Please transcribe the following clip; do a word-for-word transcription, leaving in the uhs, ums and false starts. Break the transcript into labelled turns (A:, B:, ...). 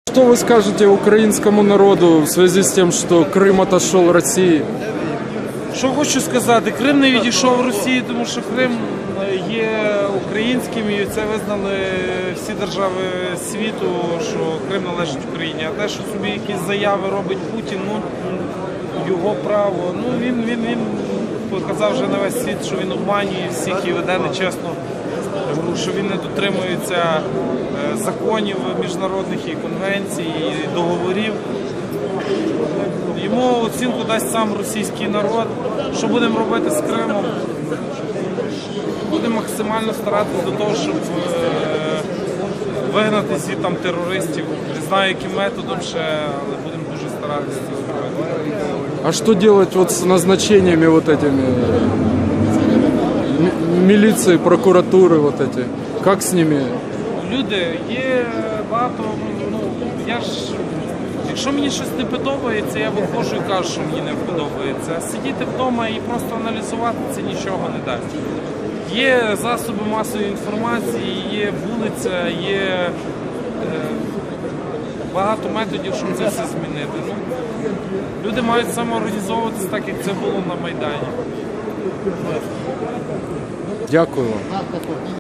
A: Что вы скажете украинскому народу в связи с тем, что Крым отошел России?
B: Що хочу сказати, Крим не відійшов Росії, тому що Крим є українським і це визнали всі держави світу, що Крим належить Україні. А те, що собі якісь заяви робить Путін, ну, його право. Ну, він, він, він показав вже на весь світ, що він обманює всіх і веде нечесно, що він не дотримується законів міжнародних і конвенцій, і договорів. Йому оцінку дасть сам російський народ. Що будемо робити з Кримом? Будемо максимально старатися до того, щоб вигнати всі там терористів. Не знаю, яким методом ще, але будемо дуже старатися це зробити.
A: А что делать вот с назначениями вот этими милиции, прокуратуры вот эти? Как с ними?
B: Люди, є багато, ну, я ж, якщо мені щось не подобається, я виходжу і кажу, що мені не подобається. А сидіти вдома і просто аналізувати це нічого не дасть. Є засоби масової інформації, є вулиця, є е, багато методів, щоб це все змінити. Ну, люди мають самоорганізовуватися так, як це було на Майдані.
A: Дякую вам.